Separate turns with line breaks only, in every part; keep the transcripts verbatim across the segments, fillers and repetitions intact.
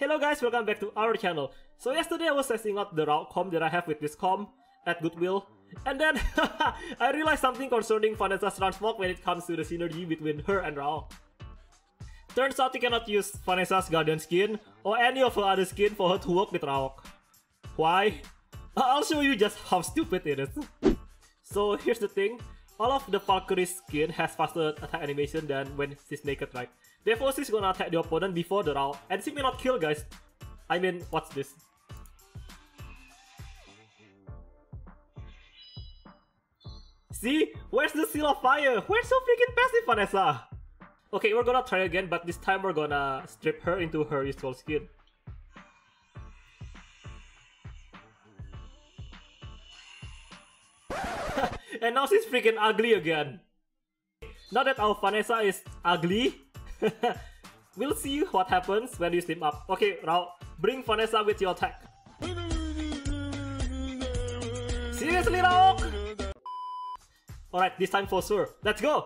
Hello guys, welcome back to our channel. So yesterday I was testing out the Raoq comp that I have with this comp at Goodwill. And then I realized something concerning Vanessa's transmog when it comes to the synergy between her and Raoq. Turns out you cannot use Vanessa's Guardian skin or any of her other skin for her to work with Raoq. Why? I'll show you just how stupid it is. So here's the thing, all of the Valkyrie's skin has faster attack animation than when she's naked, right? Therefore she's gonna attack the opponent before the Raoq, and she may not kill, guys. I mean, what's this? See? Where's the Seal of Fire? Where's so freaking passive, Vanessa? Okay, we're gonna try again, but this time we're gonna strip her into her usual skin. And now she's freaking ugly again. Now that our Vanessa is ugly, we'll see what happens when you team up. Okay, Raoq, bring Vanessa with your attack. Seriously, Raoq? Alright, this time for sure. Let's go!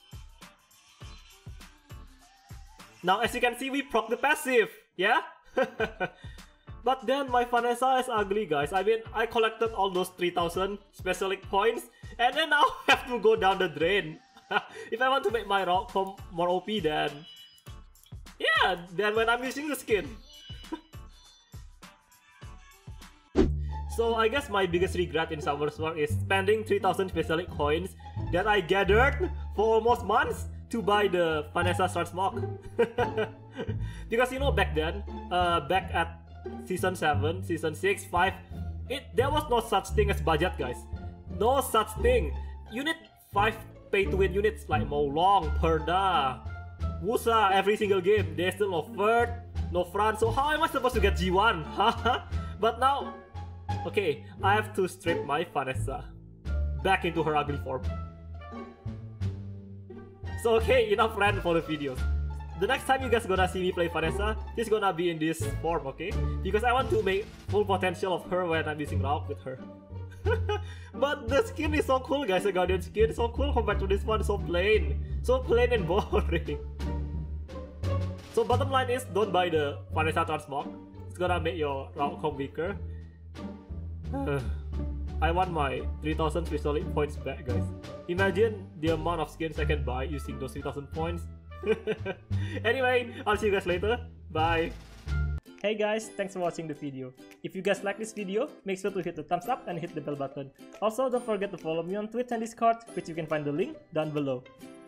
Now, as you can see, we proc the passive, yeah? But then my Vanessa is ugly, guys. I mean, I collected all those three thousand specialic points, and then now I have to go down the drain. If I want to make my Raoq comp more O P, then yeah, then when I'm using the skin. So I guess my biggest regret in Summer's War is spending three thousand specialic coins that I gathered for almost months to buy the Vanessa Transmog. Because you know, back then, uh, back at Season seven, Season six, five, it, there was no such thing as budget, guys. No such thing. You need five pay-to-win units like Molong, Perda, Wusa every single game. There's still no third, no front, so how am I supposed to get G one? But now, okay, I have to strip my Vanessa back into her ugly form. So okay, enough rant for the videos. The next time you guys gonna see me play Vanessa, she's gonna be in this form, okay? Because I want to make full potential of her when I'm using Raoq with her. But the skin is so cool, guys. The Guardian skin is so cool compared to this one. So plain, so plain and boring. So bottom line is, don't buy the Vanessa Transmog. It's gonna make your Raoq comp weaker. I want my three thousand special points back, guys. Imagine the amount of skins I can buy using those three thousand points. Anyway, I'll see you guys later. Bye. Hey guys, thanks for watching the video. If you guys like this video, make sure to hit the thumbs up and hit the bell button. Also, don't forget to follow me on Twitch and Discord, which you can find the link down below.